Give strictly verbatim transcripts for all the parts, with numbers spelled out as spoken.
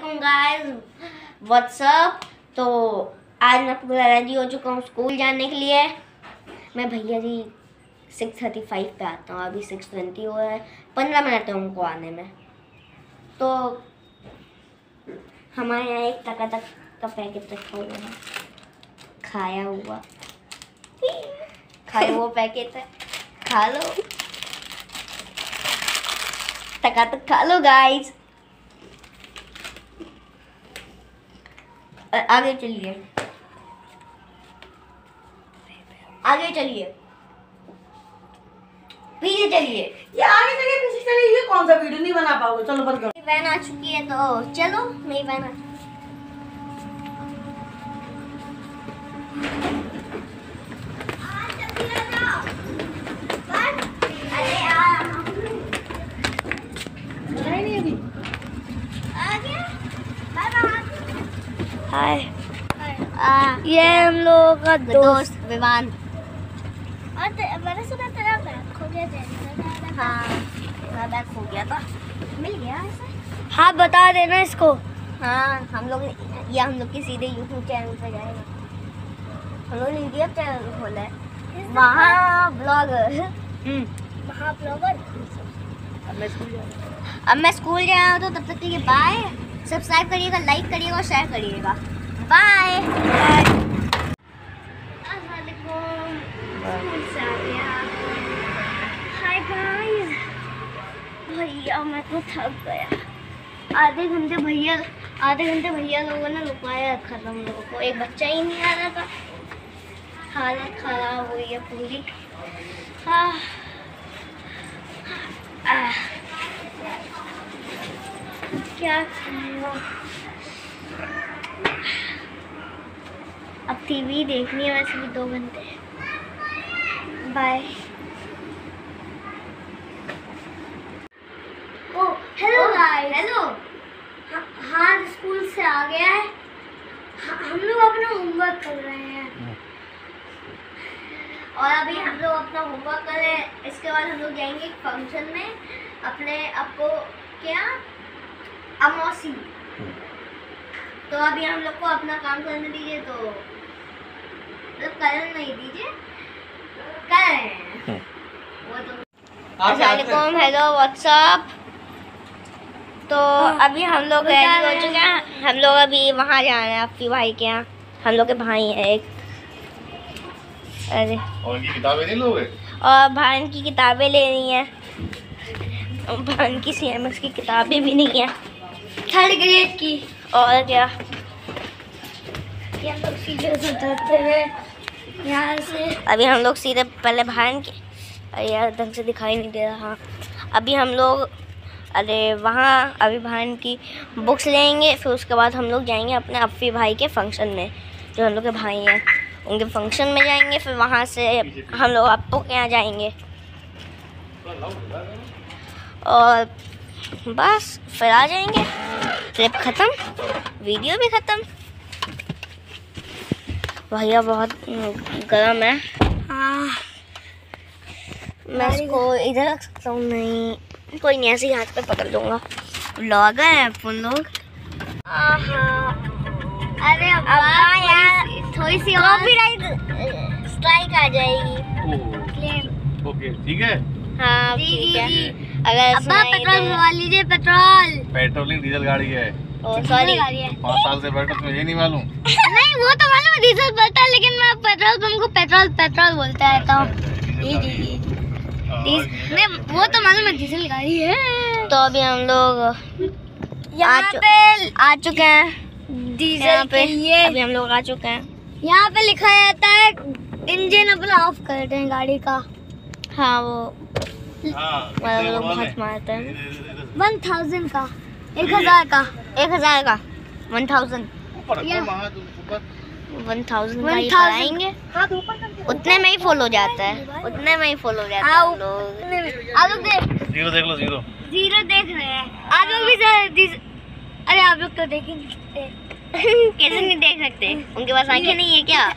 वालेकुम guys, WhatsApp. तो आज मैं पूरा रेडी हो चुका हूँ स्कूल जाने के लिए। मैं भैया जी सिक्स थर्टी फाइव पे आता हूँ, अभी सिक्स ट्वेंटी हुआ है, पंद्रह मिनट है उनको आने में। तो हमारे यहाँ एक टका तक का पैकेट रखा हुआ है, खाया हुआ खाया हुआ पैकेट है, खा लो टका तक खा लो गाइस। आगे चलिए आगे चलिए पीछे चलिए, ये आगे चलिए पीछे चलिए, ये कौन सा वीडियो नहीं बना पाओगे। चलो बंद करो। वैन आ चुकी है तो चलो मेरी वैन आ हाय। ये हम लोगों का दोस्त विवान। और मैंने सुना तेरा बैग खो गया था। हाँ मेरा बैग खो गया था, मिल गया ऐसे। हाँ बता देना इसको। हाँ हम लोग या हम लोग की सीधे यूट्यूब चैनल पे जाएंगे। हम लोग ने यूट्यूब चैनल खोला है, वहाँ ब्लॉगर वहाँ ब्लॉगर अब मैं स्कूल जा अब मैं स्कूल जा रहा हूँ। तो तब तक के लिए बाय। सब्सक्राइब करिएगा, लाइक करिएगा और शेयर करिएगा। Bye bye. हाय गाइस, भैया मैं तो थक गया। आधे घंटे भैया आधे घंटे भैया लोगों ने रुकाया रखा था हम लोगों को, एक बच्चा ही नहीं आ रहा था। हालत खराब हुई है पूरी। हाँ आ, क्या करूँगा? अब टीवी देखनी है वैसे भी दो घंटे। Bye. Oh hello guys. Hello. हाँ स्कूल से आ गया है। हम लोग अपना होमवर्क कर रहे हैं और अभी हम लोग अपना होमवर्क कर रहे हैं। इसके बाद हम लोग जाएंगे एक फंक्शन में अपने आपको क्या अमौसी। तो अभी हम लोग को अपना काम करने दीजिए, तो मतलब करने नहीं दीजिए, कर रहे हैं वो तो। अस्सलामुअलैकुम, हेलो व्हाट्सअप। तो अभी हम लोग रेडी हो चुके हैं। हम लोग अभी वहाँ जा रहे हैं आपकी भाई के यहाँ। हम लोग के भाई है एक। अरे और उनकी किताबें नहीं लोगे? और भाई की किताबें लेनी है, भाई की सी एम एक्स की किताबें भी नहीं है, थर्ड ग्रेड की। और क्या हम लोग सीधे से जाते हैं यहाँ से। अभी हम लोग सीधे पहले भाई के, अरे यार ढंग से दिखाई नहीं दे रहा। अभी हम लोग अरे वहाँ अभी भाई की बुक्स लेंगे, फिर उसके बाद हम लोग जाएंगे अपने अफ़ी भाई के फंक्शन में, जो हम लोग के भाई हैं उनके फंक्शन में जाएंगे। फिर वहाँ से हम लोग अप्पू के यहाँ जाएंगे और बस फिर आ जाएंगे। ट्रिप ख़त्म, वीडियो भी ख़त्म। भैया बहुत गर्म है। हाँ मैं इसको इधर रख सकता हूँ? नहीं कोई नहीं, ऐसे ही हाथ पे पकड़ लूँगा। ब्लॉगर है अपन लोग। अरे अब यार थोड़ी सी कॉपीराइट स्ट्राइक आ जाएगी। ओके ठीक है। हाँ ठीक है। अगर अब्बा पेट्रोल भरवा लीजिए। पेट्रोल पेट्रोलिंग डीजल गाड़ी है। सॉरी पाँच साल से बैठो, तुम्हें ये नहीं मालूम? नहीं वो तो मालूम है, डीजल पड़ता है, लेकिन मैं पेट्रोल पंप को पेट्रोल पेट्रोल बोलता रहता हूँ। जी जी जी नहीं वो तो मालूम है डीजल गाड़ी है। तो अभी हम लोग यहाँ पे आ चुके हैं डीजल पे। अभी हम लोग आ चुके हैं। यहाँ पे लिखा रहता है इंजन अपना ऑफ कर दें गाड़ी का। हाँ वो मतलब लोग बहुत मारते हैं। वन थाउजेंड का, एक हजार का, एक हजार का वन थाउजेंड वन थाउजेंड का ही कराएंगे। उतने में ही फॉलो हो जाता है, उतने में ही फॉलो हो जाता है। हम लोग आप लोग देख जीरो देख लो, जीरो जीरो देख रहे हैं आप लोग भी। अरे आप लोग तो देख ही नहीं सकते। कैसे नहीं देख सकते? उनके पास आंखें नहीं है क्या?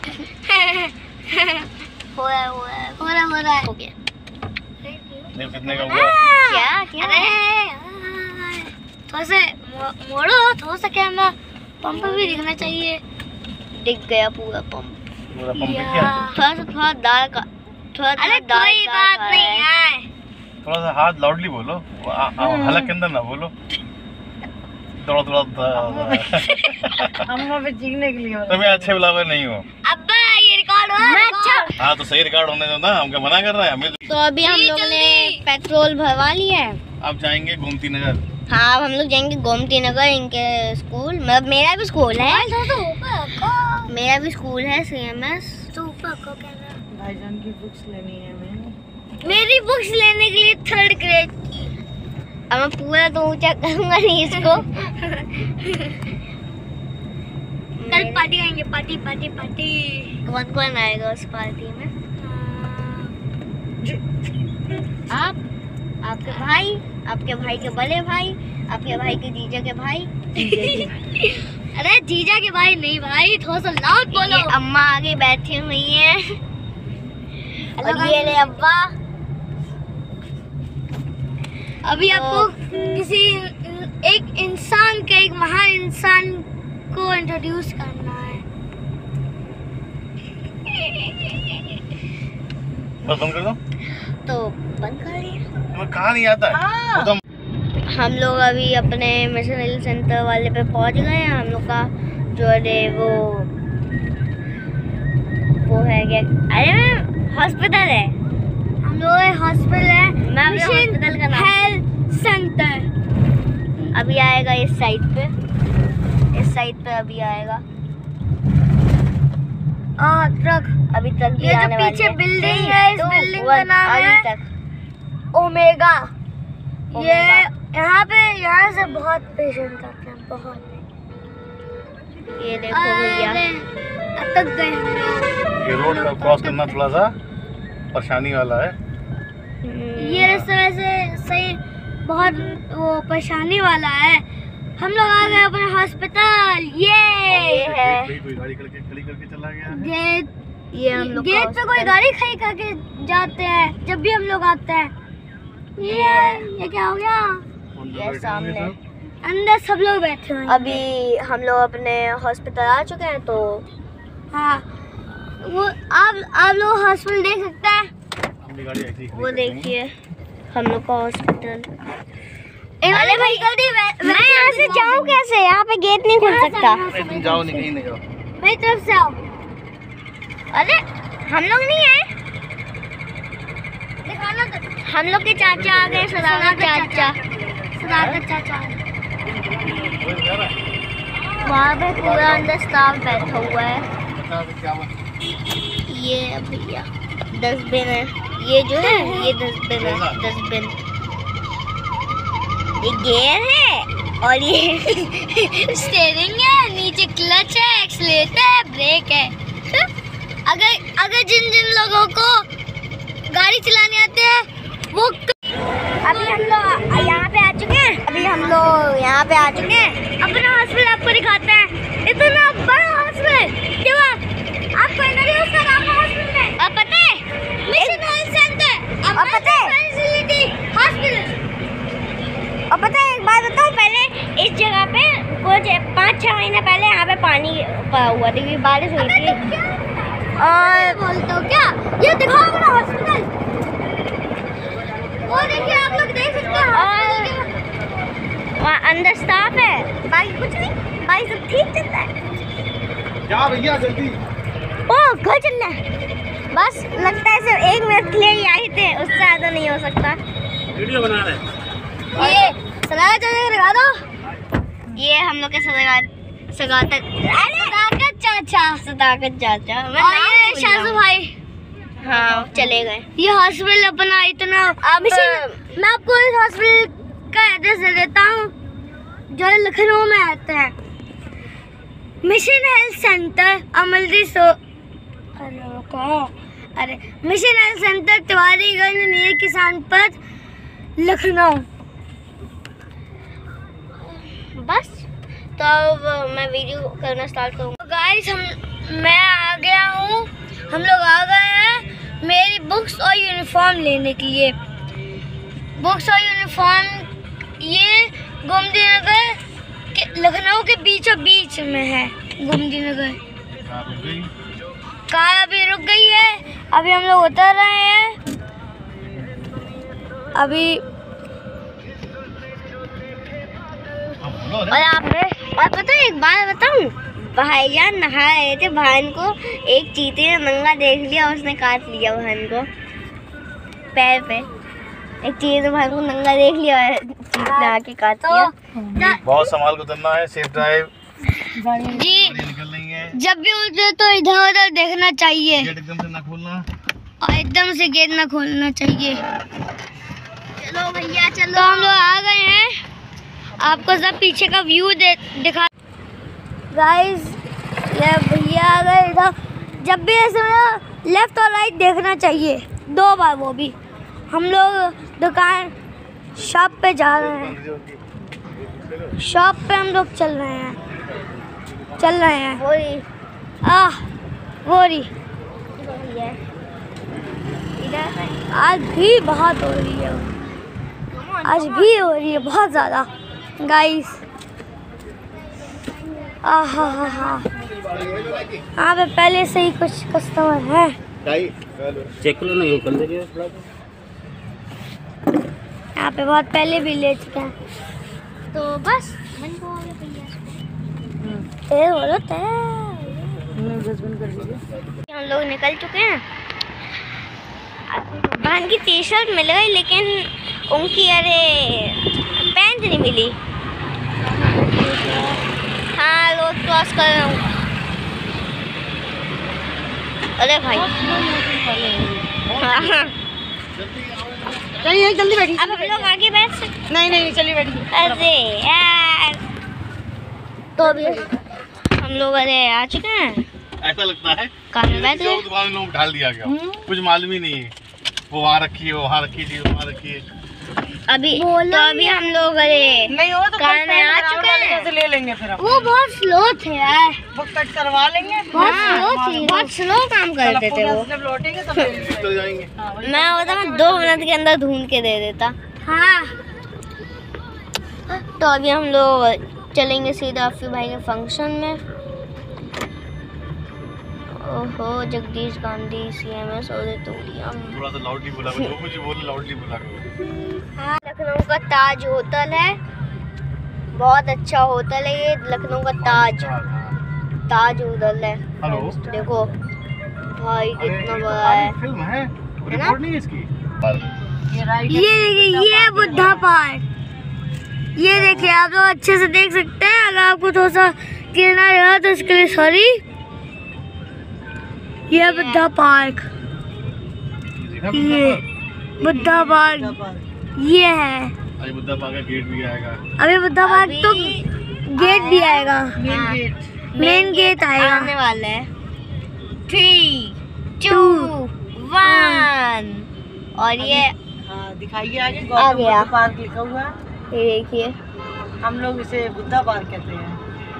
हो रहा है हो रहा है हो रहा हो रहा है हो गया। कितने का हुआ? क्या क्या? अरे थोड़ा से मोड़ो हो सके हमें पंप भी दिखना चाहिए। दिख गया पूरा पंप। पूरा पंप दिख गया। थोड़ा सा थोड़ा दाल का थोड़ा अरे कोई बात नहीं है। थोड़ा सा हाथ लाउडली बोलो, हलक के अंदर ना बोलो। थोड़ा थोड़ा हम पे चीखने के लिए तुम्हें अच्छे ब्लॉगर नहीं हो। अब्बा ये रिकॉर्ड हो। हाँ तो सही रिकॉर्ड होने दो ना, हमको मना कर रहा है हमें। तो अभी हम लोग ने पेट्रोल भरवा लिया है। अब जाएंगे गोमती नगर। हाँ अब हम लोग जाएंगे गोमती नगर इनके स्कूल, मतलब मेरा भी स्कूल है। मेरा भी स्कूल है सी एम एस। भाईजान की बुक्स लेनी है हमें। मेरी बुक्स लेने के लिए थर्ड ग्रेड की। अब मैं पूरा तो ऊंचा करूंगा नहीं इसको। कल पार्टी आएंगे, पार्टी पार्टी पार्टी। कौन कौन आएगा उस पार्टी में? आप, आपके भाई, आपके भाई के बड़े भाई, आपके भाई के जीजा के भाई। अरे जीजा के भाई नहीं भाई, थोड़ा सा लाउड बोलो। ये अम्मा आगे बैठी हुई है और ये ले अब्बा। अभी आपको किसी एक इंसान के, एक महान इंसान को इंट्रोड्यूस करना है। बस बंद कर दो। तो बंद कर दिया। तुम्हें कहाँ नहीं आता है? वो तो हम लोग अभी अपने मिशन हिल सेंटर वाले पे पहुंच गए हैं। हम लोग का जो है वो वो है क्या, अरे हॉस्पिटल है। हम लोग हॉस्पिटल है, हॉस्पिटल का नाम हेल्थ सेंटर। अभी आएगा इस साइड पे, इस साइड पे अभी आएगा। आ, ट्रक अभी तक भी आने वाली है। ये जो पीछे बिल्डिंग है, इस बिल्डिंग का नाम है ओमेगा। ये यहाँ पे यहाँ से बहुत पेशेंट आते हैं, बहुत। ये देखो भैया अटक गए हम लोग। ये रोड का क्रॉस करना थोड़ा सा परेशानी वाला है। ये रास्ता वैसे सही बहुत वो परेशानी वाला है। हम लोग आ गए अपने हॉस्पिटल। ये है कोई गाड़ी करके खड़ी करके चला गया। गेट, ये हम लोग गेट पे कोई गाड़ी खड़ी करके जाते हैं जब भी हम लोग आते हैं। ये ये क्या हो गया? ये सामने अंदर सब लोग बैठे हैं। अभी हम लोग अपने हॉस्पिटल आ चुके हैं। तो हाँ वो आप आप लोग हॉस्पिटल देख सकते हैं। अपनी गाड़ी ऐसी खड़ी वो कर देंगे। देखिए हम लोग का हॉस्पिटल। अरे भाई जल्दी, मैं यहाँ से जाऊँ कैसे? यहाँ पे गेट नहीं खुल सकता। अरे तुम जाओ नहीं, कहीं नहीं जाओ। मेरी तरफ से आओ। अरे हम लोग नहीं आए, हम लोग के चाचा आ गए। सदाकत चाचा, सदाकत चाचा वहाँ पे पूरा अंदर स्टाफ बैठा हुआ है। ये भैया डस्टबिन है, ये जो है ये डस्टबिन है, डस्टबिन। ये गियर है और ये स्टीयरिंग है, नीचे क्लच है, एक्सीलरेटर है, ब्रेक है। अगर अगर जिन जिन लोगों को गाड़ी चलाने आते हैं वो अभी हम लोग यहाँ पे आ चुके हैं। अभी हम लोग यहाँ पे आ चुके हैं। अपना हॉस्पिटल आपको दिखाते हैं। इतना बड़ा हॉस्पिटल, क्यों आपको इंट्रोड्यूस करा अपना हॉस्पिटल में। अब पता है मिशन हेल्थ सेंटर, अब पता है फैसिलिटी हॉस्पिटल। और पता है एक बात बताऊँ, पहले इस जगह पे कुछ पाँच छः महीने पहले यहाँ पे पानी पड़ा हुआ था क्योंकि बारिश हुई थी। और बोलते हो क्या? ये दिखाओ अपना हॉस्पिटल। वो देखिए आप लोग देख सकते हैं। और वहाँ अंदर स्टाफ है, बाकी कुछ नहीं, बाकी सब ठीक चलता है। क्या भैया जल्दी? ओह घर चलना है, बस लगता है सिर्फ एक मिनट के लिए ही आए थे, उससे ज़्यादा नहीं हो सकता। वीडियो बना रहे हैं। ये सदाकत चाचा लगा दो। ये हम लोग के सदाकत सदाकत सदाकत चाचा सदाकत चाचा और ये शाजू भाई हाँ चले गए। ये हॉस्पिटल अपना इतना अब मैं आपको इस हॉस्पिटल का एड्रेस दे देता हूँ जो लखनऊ में आता है। मिशन हेल्थ सेंटर अमलदी सो अरे कहो अरे मिशन हेल्थ सेंटर तिवारीगंज नीर किसान पथ लखनऊ। बस तो अब मैं वीडियो करना स्टार्ट करूँगा। गाइस हम मैं आ गया हूँ, हम लोग आ गए हैं मेरी बुक्स और यूनिफॉर्म लेने के लिए। बुक्स और यूनिफॉर्म ये गोमती नगर के लखनऊ के बीचों बीच में है गोमती नगर। कार रुक गई। कार अभी रुक गई है, अभी हम लोग उतर रहे हैं। अभी और यहाँ पे और पता है एक बात बताऊं, भाईजान नहा रहे थे, भान को एक चीते ने नंगा देख लिया, उसने काट लिया भान को पैर पे। एक चीते ने भान को नंगा देख लिया, चीते ने आके काट लिया। बहुत संभाल कर उतरना है, सेफ ड्राइव जी। निकल रही है। जब भी उतरे तो इधर उधर देखना चाहिए गेट एकदम से ना खोलना और एकदम से गेट ना खोलना चाहिए। चलो भैया चलो, तो हम लोग आ गए हैं, आपको सब पीछे का व्यू दे दिखा। गाइस ये भैया आ गए इधर। जब भी ऐसे लेफ्ट और राइट देखना चाहिए, दो बार वो भी। हम लोग दुकान शॉप पे जा रहे हैं, शॉप पे हम लोग चल रहे हैं चल रहे हैं वो रही आह वो रही आज भी बहुत हो रही है, आज भी हो रही है बहुत ज़्यादा गाइस। आ हा हा हा यहाँ पे पहले से ही कुछ कस्टमर है। चेक करो नहीं कर दे। यहाँ पे बहुत पहले भी ले चुके हैं, तो बस मन को आगे भैया तेज बोलो तेज। हम लोग निकल चुके हैं। बहन की टी शर्ट मिल गई, लेकिन उनकी अरे पैंट नहीं मिली। हाँ रोड क्रॉस कर रहा हूँ। अरे भाई हाँ चलिए जल्दी बैठिए। अब हम लोग आगे बैठ सकते? नहीं नहीं चलिए बैठिए। अरे यार तो अभी हम लोग अरे आ चुके हैं। ऐसा लगता है कहाँ में बैठ गए? दुकान में लोग ढाल दिया गया, कुछ मालूम ही नहीं है। वो वहाँ रखी है, वहाँ रखी थी, वहाँ रखी है। अभी तो अभी हम लोग अरे नहीं हो तो कार में आ चुके हैं। ले लेंगे फिर हम। वो बहुत स्लो थे यार, बुक कट करवा लेंगे। बहुत स्लो थे, बहुत स्लो काम करते थे वो। जब लौटेंगे तब ले लेंगे। चल जाएंगे। मैं होता मैं दो मिनट के अंदर ढूंढ के दे देता। हाँ तो अभी हम लोग चलेंगे सीधा अफी भाई के फंक्शन में। ओहो जगदीश गांधी सीएमएस ऑडिटोरियम। थोड़ा सा लाउडली बोला करो, जो कुछ बोले लाउडली बोला करो। हाँ लखनऊ का ताज होटल है, बहुत अच्छा होटल है ये, लखनऊ का ताज ताज होटल है। हेलो देखो भाई कितना बड़ा है। फिल्म है, रिकॉर्ड नहीं है इसकी। ये देखिए ये बुद्धा पार्क, ये देखिए आप लोग अच्छे से देख सकते हैं। अगर आपको थोड़ा सा गिरना रहा तो इसके लिए सॉरी। ये बुद्धा पार्क, ये बुद्धा पार्क ये है। अभी बुद्धा पार्क का गेट भी आएगा। अभी बुद्धा पार्क तो गेट भी आएगा, मेन गेट मेन गेट आएगा आने वाला है। थ्री टू वन और ये हाँ दिखाइए आगे। आ गौतम गया। बुद्ध पार्क लिखा हुआ है, ये देखिए हम लोग इसे बुद्धा पार्क कहते हैं।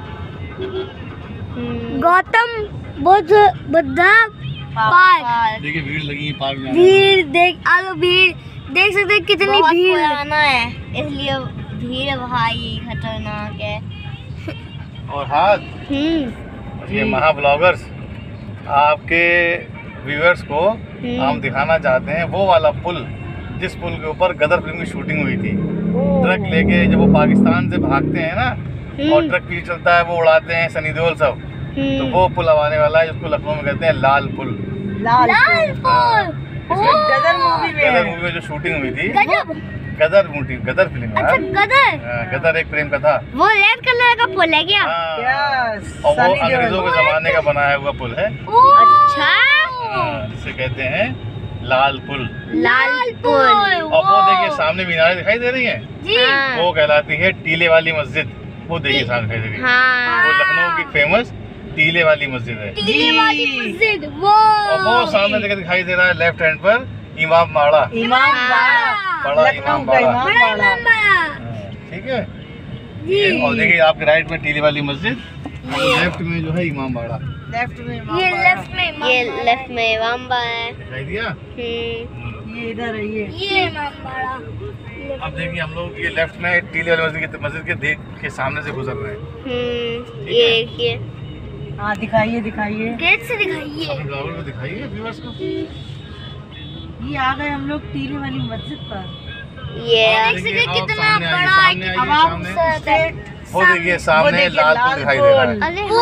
गौतम बुद्ध बुद्धा पार्क। देखिए भीड़ लगी है पार्क में। भीड़ देख आलो, भीड़ देख सकते हैं कितनी बहुत भीड़ पुराना है, इसलिए भीड़ भाई खतरनाक है। और हाथ हम्म ये महा ब्लॉगर्स आपके व्यूअर्स को हम दिखाना चाहते हैं वो वाला पुल, जिस पुल के ऊपर गदर फिल्म की शूटिंग हुई थी। ट्रक लेके जब वो पाकिस्तान से भागते हैं ना, और ट्रक पीछे चलता है, वो उड़ाते हैं सनी देओल सब, तो वो पुल अब आने वाला है, जिसको लखनऊ में कहते हैं लाल पुल। लाल लाल पुल गदर मूवी में गदर मूवी में जो शूटिंग हुई थी, गजब। गदर मूवी, गदर फिल्म अच्छा गदर, हाँ, गदर एक प्रेम कथा। वो रेड कलर का पुल है क्या? हाँ, यस, और वो सनी देओल। अंग्रेजों के जमाने का बनाया हुआ पुल है, अच्छा हाँ, जिसे कहते हैं लाल पुल। लाल पुल। और वो देखिए सामने मीनारें दिखाई दे रही हैं, जी वो कहलाती है टीले वाली मस्जिद। वो देखिए सामने दिखाई दे रही है, हाँ वो लखनऊ की फेमस टीले वाली मस्जिद है। टीले वाली मस्जिद वो। और वो सामने देखिए दिखाई दे रहा है लेफ्ट हैंड पर इमाम बाड़ा, इमाम बाड़ा, बड़ा लखनऊ इमाम का बाड़ा, इमाम बड़ा बाड़ा। इमाम बाड़ा। हाँ, ठीक है। जी और देखिए आपके राइट में टीले वाली मस्जिद, और लेफ्ट में जो है इमाम बाड़ा लेफ्ट में इमाम ये बाड़ा। लेफ्ट में इमाम ये बाड़ा लेफ्ट में इमाम बाड़ा है। दिखाई दिया। हम्म, ये इधर है ये ये इमाम बाड़ा। अब देखिए हम लोग ये लेफ्ट में टीले वाली मस्जिद के मस्जिद के देख के सामने से गुजर रहे हैं। हम्म ये देखिए, हाँ दिखाइए दिखाइए, गेट से दिखाइए। अपने ब्लॉगर को दिखाइए व्यूअर्स को। ये आ गए हम लोग टीले वाली मस्जिद पर। ये हाँ, देख देखिए, सकते आओ, कितना सामने आइए, बड़ा सामने है, आइए, अब आप सामने। स्ट्रेट वो देखिए सामने देखिए, लाल पुल लाल दिखाई दे रहा है, पुल। अरे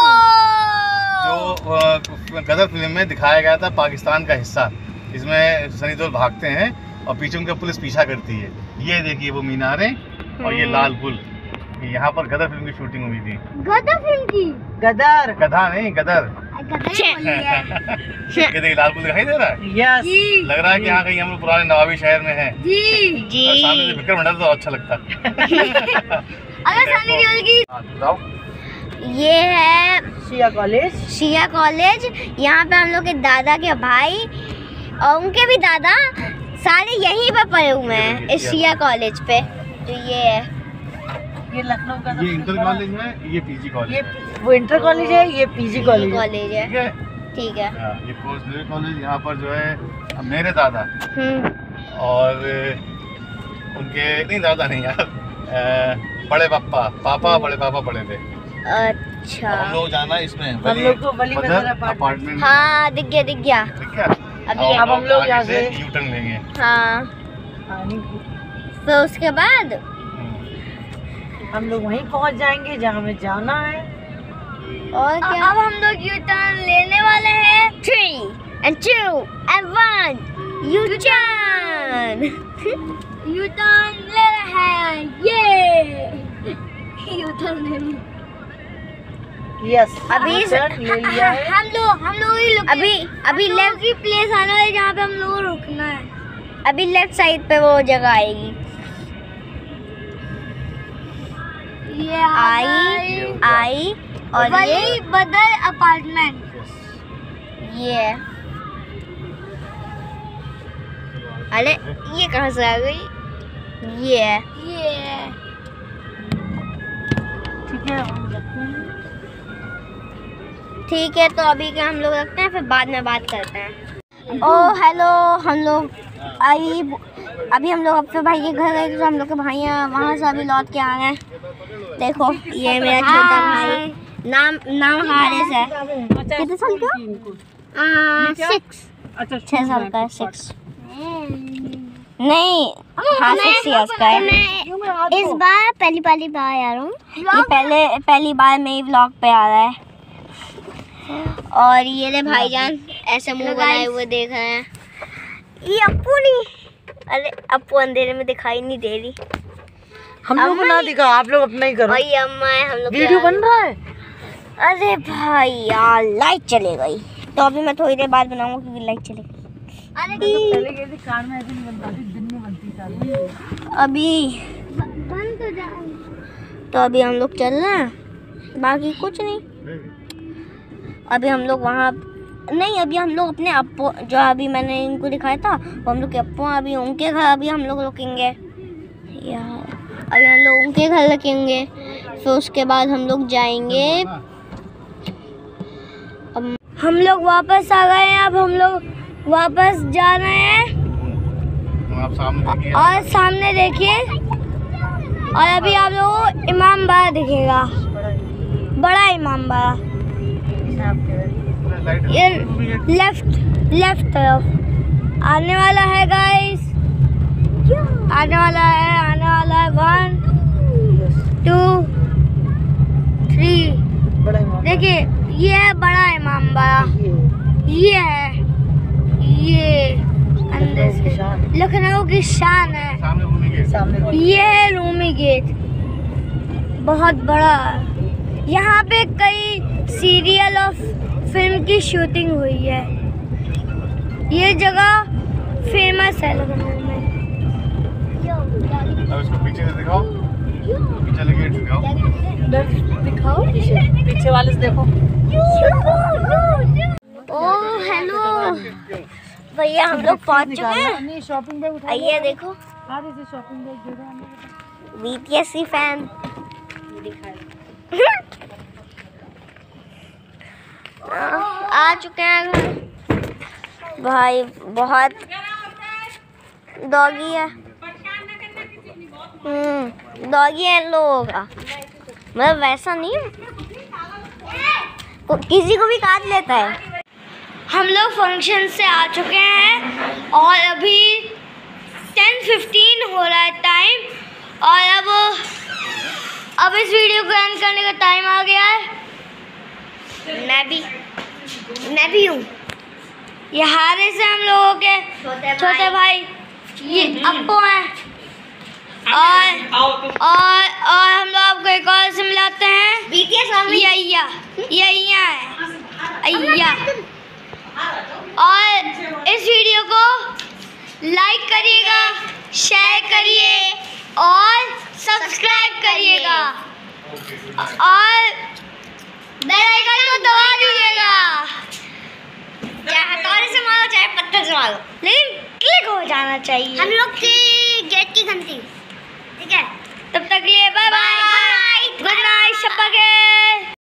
जो अ, गदर फिल्म में दिखाया गया था पाकिस्तान का हिस्सा। इसमें सनी देओल भागते हैं और पीछे उनका पुलिस पीछा करती है। ये देखिए वो मीनारें और ये लाल पुल, यहाँ पर गदर फिल्म की शूटिंग हुई थी। गदर फिल्म की गदर। गधा नहीं गदर। गदर बोली है। ये देखिए लाल पुल दिखाई दे रहा है। यस। जी लग रहा है कि यहाँ कहीं हम लोग पुराने नवाबी शहर में हैं। जी जी और सामने से विक्रम मंडल तो अच्छा लगता है। अगर सामने की ओर की हाँ, बताओ। ये है शिया कॉलेज। शिया कॉलेज। यहाँ पे हम लोग के दादा के भाई और उनके भी दादा सारे यहीं पर पढ़े हुए हैं इस शिया कॉलेज पे। तो ये है, ये लखनऊ का ये इंटर कॉलेज है, ये पीजी कॉलेज ये है। वो इंटर कॉलेज है, ये पीजी कॉलेज है। कॉलेज है। ठीक है। ठीक है। हाँ, ये पोस्ट ग्रेजुएट कॉलेज। यहाँ पर जो है मेरे दादा हम्म और उनके नहीं दादा नहीं यार अ, बड़े पापा पापा बड़े पापा पढ़े थे। अच्छा। अब हम लोग जाना है इसमें हम लोग को वली मदर अपार्टमेंट। हाँ दिख गया दिख गया। ठीक है। अभी और अब हम लोग आगे यहाँ से से- यू टर्न लेंगे। हाँ पानी फिर उसके बाद हम लोग वहीं पहुंच जाएंगे जहाँ हमें जाना है। और क्या, अब हम लोग यू टर्न लेने वाले हैं। Three and two and one U turn. U turn ले रहे हैं ये। यू टर्न ले लिया। यस अभी टर्न ले लिया है। हम लोग हम लोग ही अभी अभी लेफ्ट की प्लेस आना है जहाँ पे हम लोग को रुकना है। अभी लेफ्ट साइड पे वो जगह आएगी। ये आई आई और ये वली बदर अपार्टमेंट। ये है। अरे ये कहाँ से आ गई? ये है। ये ठीक है हम रखते हैं। ठीक है तो अभी क्या हम लोग रखते हैं, फिर बाद में बात करते हैं। ओ हेलो, हम लोग आई अभी हम लोग अपने भाई के घर गए तो हम लोग के भाई वहाँ से अभी लौट के आ गए। देखो ये मेरा छोटा भाई, नाम नाम हारिस है। कितने साल का? सिक्स। अच्छा छः साल का है। सिक्स नहीं, हाँ सिक्स इयर्स का है। इस बार पहली पहली बार आ रहा हूँ, ये पहले पहली बार मैं ही व्लॉग पे आ रहा है। और ये ले भाईजान ऐसे मुंह बनाए हुए देख रहे हैं। ये अप्पू नहीं, अरे अप्पू अंधेरे में दिखाई नहीं दे रही। हम लोग को ना दिखा, आप लोग अपना ही करो। और ये अम्मा है, हम लोग वीडियो बन रहा है। अरे भाई यार लाइट चले गई, तो अभी मैं थोड़ी देर बाद बनाऊंगा क्योंकि लाइट चले गई। पहले कहते कार में ऐसे नहीं बनता थी, दिन में बनती कार। अभी बंद तो जा। तो अभी हम लोग चल रहे हैं, बाकी कुछ नहीं। अभी हम लोग वहाँ नहीं, अभी हम लोग अपने अप्पू जो अभी मैंने इनको दिखाया था वो हम लोग के अप्पू, अभी उनके घर अभी हम लोग रुकेंगे यार। अभी हम लोग उनके घर रुकेंगे, फिर उसके बाद हम लोग जाएंगे। अब हम लोग वापस आ गए हैं, अब हम लोग वापस जा रहे हैं। आप सामने देखिए। और सामने देखिए, और अभी आप लोगों को इमाम बाड़ा दिखेगा, बड़ा इमाम बाड़ा। ये लेफ्ट लेफ्ट तरफ आने वाला है गाइस, आने वाला है आने वाला है। वन टू थ्री, बड़ा इमाम। देखिए ये है बड़ा इमाम बाड़ा, ये है, ये अंदर से लखनऊ की शान है। सामने रूमी गेट। सामने ये है रूमी गेट, बहुत बड़ा। यहाँ पे कई सीरियल और फिल्म की शूटिंग हुई है। ये जगह फेमस है लखनऊ में। अब इसको पीछे से दिखाओ, पीछे वाले गेट दिखाओ। दिखाओ पीछे, पीछे वाले से देखो। ओ हेलो भैया, हम लोग पहुँच चुके हैं। नहीं शॉपिंग बैग उठा। आइए देखो, हाँ जैसे शॉपिंग बैग दे दो। BTSC fan. आ चुके हैं घर। भाई बहुत डॉगी है। हम्म डॉगी है इन लोगों का, मतलब वैसा नहीं को, किसी को भी काट लेता है। हम लोग फंक्शन से आ चुके हैं और अभी टेन फिफ्टीन हो रहा है टाइम, और अब अब इस वीडियो को एंड करने का टाइम आ गया है। मैं भी मैं भी हूँ। ये हारिस है हम लोगों के छोटे, छोटे भाई, ये अप्पू हैं, और और और हम लोग आपको एक और से मिलाते हैं। ये अय्या ये अय्या है अय्या। और इस वीडियो को लाइक करिएगा, शेयर करिए और सब्सक्राइब करिएगा, और बेल आइकन को दबा दीजिएगा। चाहे हथौड़े से मारो चाहे पत्थर से मारो, लेकिन क्लिक हो जाना चाहिए। हम लोग की गेट की घंटी, ठीक है? तब तक के लिए बाय बाय, गुड नाइट, शब्बा के।